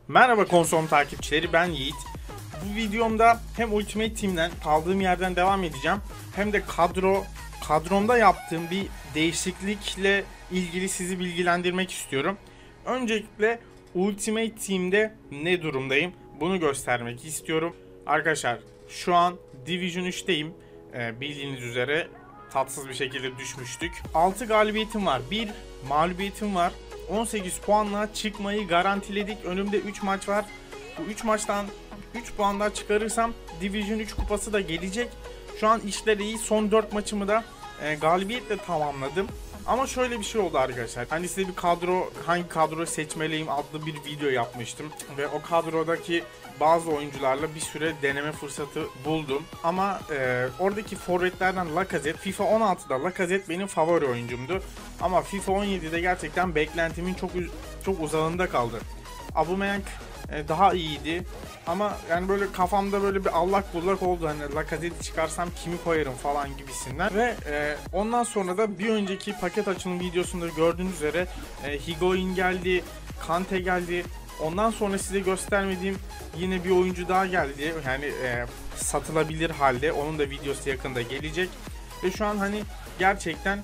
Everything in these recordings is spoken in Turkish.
Merhaba konsol takipçileri, ben Yiğit. Bu videomda hem Ultimate Team'den kaldığım yerden devam edeceğim hem de kadromda yaptığım bir değişiklikle ilgili sizi bilgilendirmek istiyorum. Öncelikle Ultimate Team'de ne durumdayım bunu göstermek istiyorum. Arkadaşlar şu an Division 3'teyim. Bildiğiniz üzere tatsız bir şekilde düşmüştük. 6 galibiyetim var, 1 mağlubiyetim var. 18 puanla çıkmayı garantiledik. Önümde 3 maç var. Bu 3 maçtan 3 puan daha çıkarırsam Division 3 kupası da gelecek. Şu an işler iyi. Son 4 maçımı da galibiyetle tamamladım. Ama şöyle bir şey oldu arkadaşlar. Hani size bir hangi kadroyu seçmeliyim adlı bir video yapmıştım. Ve o kadrodaki bazı oyuncularla bir süre deneme fırsatı buldum. Ama oradaki forvetlerden Lacazette, FIFA 16'da Lacazette benim favori oyuncumdu. Ama FIFA 17'de gerçekten beklentimin çok uzağında kaldı. Aubameyang daha iyiydi. Ama yani böyle kafamda böyle bir allak bullak oldu. Hani Lacazette'i çıkarsam kimi koyarım falan gibisinden. Ve ondan sonra da bir önceki paket açılım videosunda gördüğünüz üzere Higuain geldi, Kante geldi. Ondan sonra size göstermediğim yine bir oyuncu daha geldi. Yani satılabilir halde. Onun da videosu yakında gelecek. Ve şu an hani gerçekten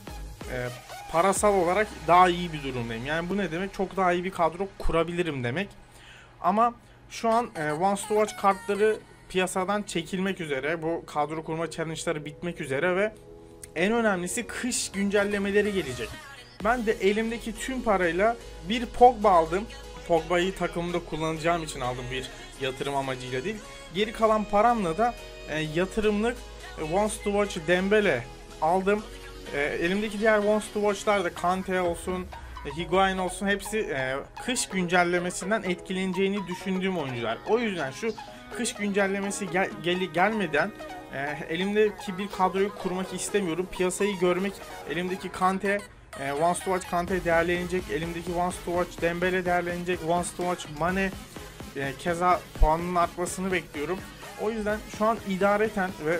parasal olarak daha iyi bir durumdayım. Yani bu ne demek? Çok daha iyi bir kadro kurabilirim demek. Ama şu an Once to Watch kartları piyasadan çekilmek üzere. Bu kadro kurma challenge'ları bitmek üzere ve en önemlisi kış güncellemeleri gelecek. Ben de elimdeki tüm parayla bir Pogba aldım. Pogba'yı takımımda kullanacağım için aldım, bir yatırım amacıyla değil. Geri kalan paramla da yatırımlık Once to Watch Dembele aldım. Elimdeki diğer Once to Watch'lar da Kante olsun, Higuain olsun, hepsi kış güncellemesinden etkileneceğini düşündüğüm oyuncular. O yüzden şu kış güncellemesi gelmeden elimdeki bir kadroyu kurmak istemiyorum. Piyasayı görmek, elimdeki Kante, Once to Watch Kante değerlenecek, elimdeki Once to Watch Dembele değerlenecek, Once to Watch Mane, keza puanının artmasını bekliyorum. O yüzden şu an idareten ve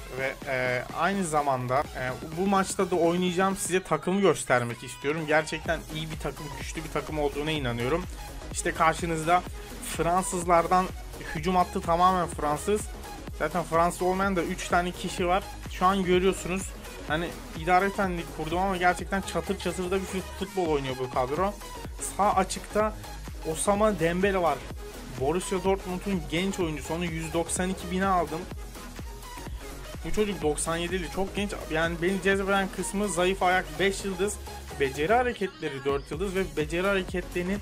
aynı zamanda bu maçta da oynayacağım size takımı göstermek istiyorum. Gerçekten iyi bir takım, güçlü bir takım olduğuna inanıyorum. İşte karşınızda Fransızlardan hücum hattı tamamen Fransız. Zaten Fransız olmayan da 3 tane kişi var. Şu an görüyorsunuz. Hani idareten lig kurdum ama gerçekten çatır çatır da bir futbol oynuyor bu kadro. Sağ açıkta Osama Dembele var. Borussia Dortmund'un genç oyuncusu. Onu 192.000'e aldım. Bu çocuk 97'li, çok genç. Yani beni cezbeden kısmı zayıf ayak 5 yıldız, beceri hareketleri 4 yıldız ve beceri hareketlerinin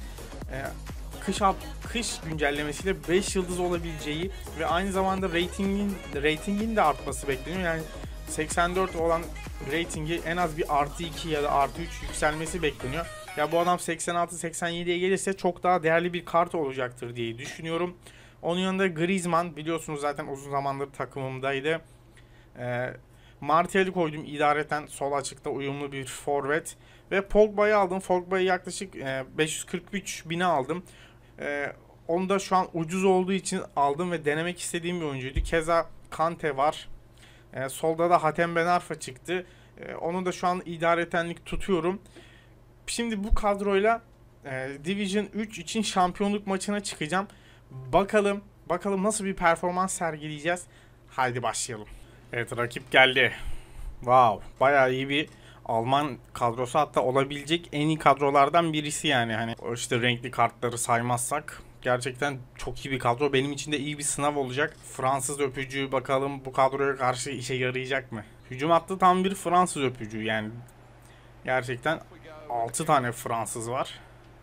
kış güncellemesiyle 5 yıldız olabileceği ve aynı zamanda ratingin de artması bekleniyor. Yani 84 olan ratingi en az bir artı 2 ya da artı 3 yükselmesi bekleniyor. Ya bu adam 86-87'ye gelirse çok daha değerli bir kart olacaktır diye düşünüyorum. Onun yanında Griezmann, biliyorsunuz zaten uzun zamandır takımımdaydı. Martial'i koydum idareten sol açıkta uyumlu bir forvet ve Pogba'yı aldım. Pogba'yı yaklaşık 543.000'e aldım. Onu da şu an ucuz olduğu için aldım ve denemek istediğim bir oyuncuydu. Keza Kante var. Solda da Hatem Ben Arfa çıktı. Onu da şu an idaretenlik tutuyorum. Şimdi bu kadroyla Division 3 için şampiyonluk maçına çıkacağım. Bakalım nasıl bir performans sergileyeceğiz. Haydi başlayalım. Evet, rakip geldi. Wow, bayağı iyi bir Alman kadrosu, hatta olabilecek en iyi kadrolardan birisi yani. Hani işte renkli kartları saymazsak gerçekten çok iyi bir kadro. Benim için de iyi bir sınav olacak. Fransız öpücüğü, bakalım bu kadroya karşı işe yarayacak mı? Hücum hattı tam bir Fransız öpücüğü yani. Gerçekten 6 tane Fransız var.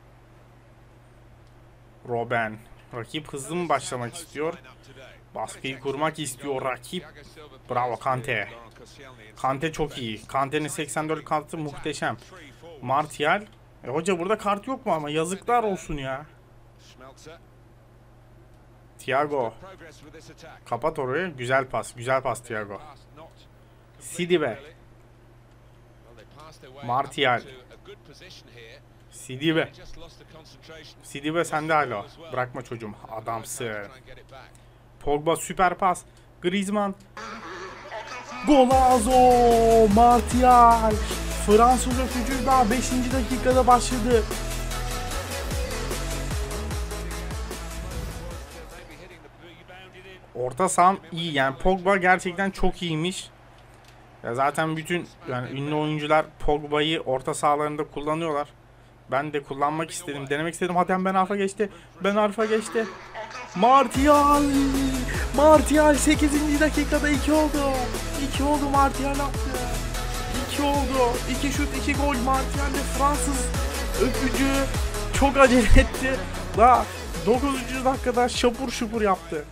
Robben. Rakip hızlı mı başlamak istiyor? Baskıyı kurmak istiyor rakip. Bravo Kante. Kante çok iyi. Kante'nin 84 kartı muhteşem. Martial. Hoca burada kart yok mu ama? Yazıklar olsun ya. Thiago. Kapat orayı. Güzel pas. Güzel pas Thiago. Sidibe. Martial. Sidibe. Sidibe sende hala. Bırakma çocuğum. Adamsın. Pogba süper pas. Griezmann. Golazo! Martial! Fransız öpücüğü daha 5. dakikada başladı. Orta saham iyi. Yani Pogba gerçekten çok iyiymiş. Ya zaten bütün yani ünlü oyuncular Pogba'yı orta sahalarında kullanıyorlar. Ben de kullanmak istedim. Denemek istedim. Hatem Ben Arfa geçti. Ben Arfa geçti. Martial! Martial 8. dakikada 2 oldu. 2 oldu, Martial attı. 2 oldu. 2 şut 2 gol. Martial de Fransız öpücü çok acele etti. Daha 9. dakikada şapur şupur yaptı.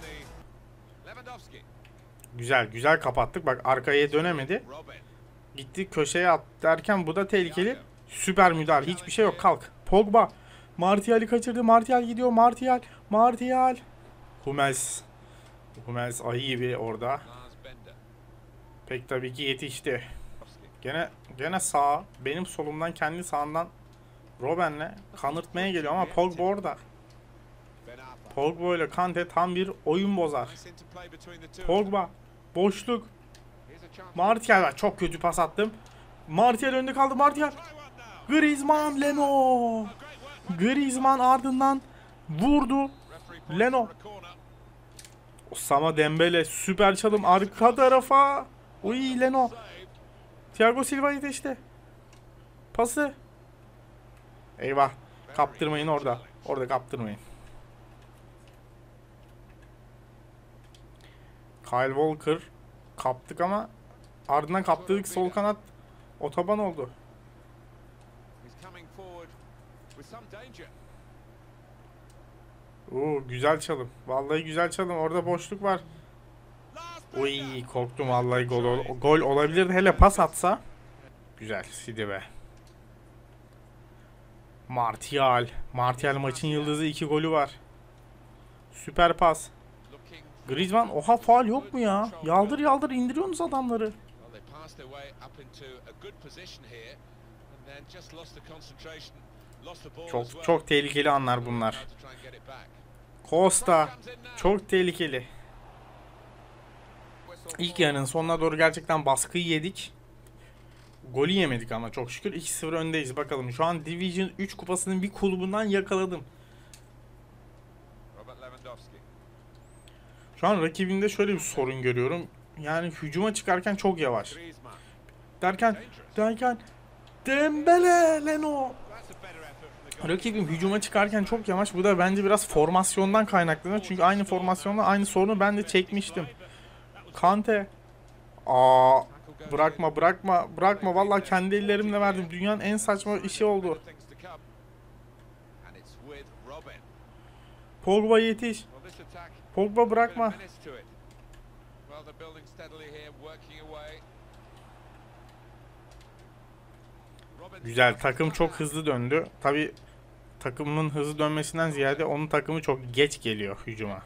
Güzel güzel kapattık. Bak arkaya dönemedi. Gitti köşeye at derken bu da tehlikeli. Süper müdahale. Hiçbir şey yok. Kalk. Pogba. Martial'i kaçırdı. Martial gidiyor. Martial. Martial. Hummels. Hummels ayı gibi orada. Pek tabii ki yetişti. Gene sağ. Benim solumdan kendi sağından Robben'le kanırtmaya geliyor ama Pogba orada. Pogba ile Kante tam bir oyun bozar. Pogba. Boşluk. Martial var. Çok kötü pas attım. Martial önde kaldı. Martial. Griezmann, Leno. Griezmann ardından vurdu. Leno. Osama Dembele süper çalım arka tarafa. Uy Leno. Thiago Silva yetişti. Pası. Eyvah. Kaptırmayın orada. Orada kaptırmayın. Kyle Walker kaptık ama ardından kaptırdık, sol kanat otoban oldu. Güzel çalım. Vallahi güzel çalım. Orada boşluk var. Uy korktum vallahi, gol olabilirdi. Hele pas atsa. Güzel. Sidibe. Martial. Martial maçın yıldızı, 2 golü var. Süper pas. Griezmann, oha faul yok mu ya? Yaldır yaldır indiriyorsunuz adamları. Çok tehlikeli anlar bunlar. Costa çok tehlikeli. İlk yarının sonuna doğru gerçekten baskıyı yedik. Golü yemedik ama çok şükür 2-0 öndeyiz. Bakalım şu an Division 3 kupasının bir kulübünden yakaladım. Şu an rakibinde şöyle bir sorun görüyorum. Yani hücuma çıkarken çok yavaş. Derken Dembele, Leno. Rakibim hücuma çıkarken çok yavaş. Bu da bence biraz formasyondan kaynaklanıyor. Çünkü aynı formasyonla aynı sorunu ben de çekmiştim. Kante. Bırakma. Vallahi kendi ellerimle verdim. Dünyanın en saçma işi oldu. Pogba yetiş. Pogba bırakma. Güzel. Takım çok hızlı döndü. Tabi takımın hızlı dönmesinden ziyade onun takımı çok geç geliyor hücuma.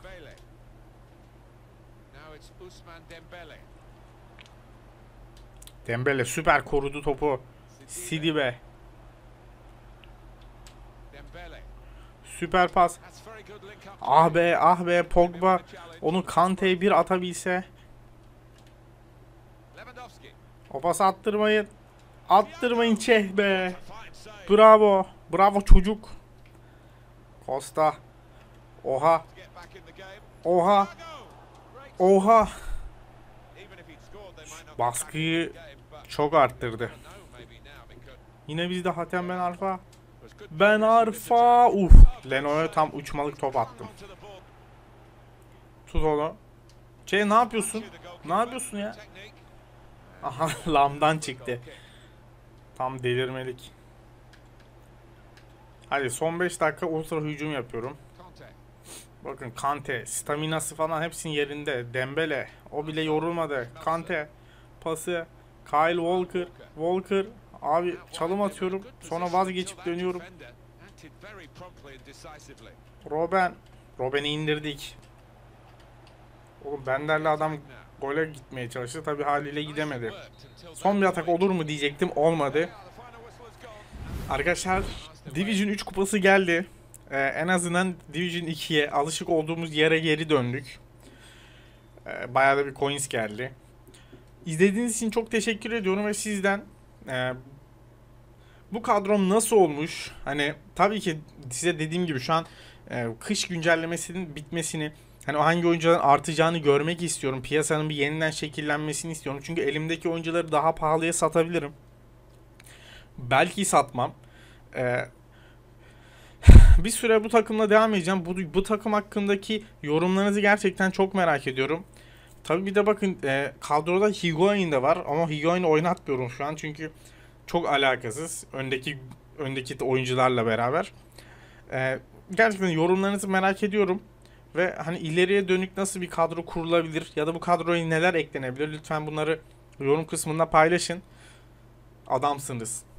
Dembele süper korudu topu. Sidibe. Süper pas. Ah be Pogba. Onu Kante'ye bir atabilse. O pası attırmayın. Attırmayın be. Bravo. Bravo çocuk. Costa. Oha. Baskıyı çok arttırdı. Yine bizde Hatem Ben Arfa. Leno'ya tam uçmalık top attım. Tut onu. Ne yapıyorsun? Ne yapıyorsun ya? Aha lambdan çıktı. Tam delirmelik. Hadi son 5 dakika ultra hücum yapıyorum. Bakın Kante, staminası falan hepsinin yerinde. Dembele, o bile yorulmadı. Kante, pası, Kyle Walker, abi çalım atıyorum. Sonra vazgeçip dönüyorum. Robben'i indirdik. Oğlum Bender'le adam gole gitmeye çalıştı. Tabi haliyle gidemedi. Son bir atak olur mu diyecektim. Olmadı. Arkadaşlar Division 3 kupası geldi. En azından Division 2'ye alışık olduğumuz yere geri döndük. Bayağı da bir coins geldi. İzlediğiniz için çok teşekkür ediyorum ve sizden bu kadrom nasıl olmuş? Hani tabii ki size dediğim gibi şu an kış güncellemesinin bitmesini Hani hangi oyuncuların artacağını görmek istiyorum. Piyasanın bir yeniden şekillenmesini istiyorum. Çünkü elimdeki oyuncuları daha pahalıya satabilirim. Belki satmam. Ee, Bir süre bu takımla devam edeceğim. Bu takım hakkındaki yorumlarınızı gerçekten çok merak ediyorum. Tabii bir de bakın kadroda Higuain de var ama Higuain'i oynatmıyorum şu an çünkü çok alakasız öndeki oyuncularla beraber. Gerçekten yorumlarınızı merak ediyorum ve hani ileriye dönük nasıl bir kadro kurulabilir ya da bu kadroya neler eklenebilir, lütfen bunları yorum kısmında paylaşın. Adamsınız.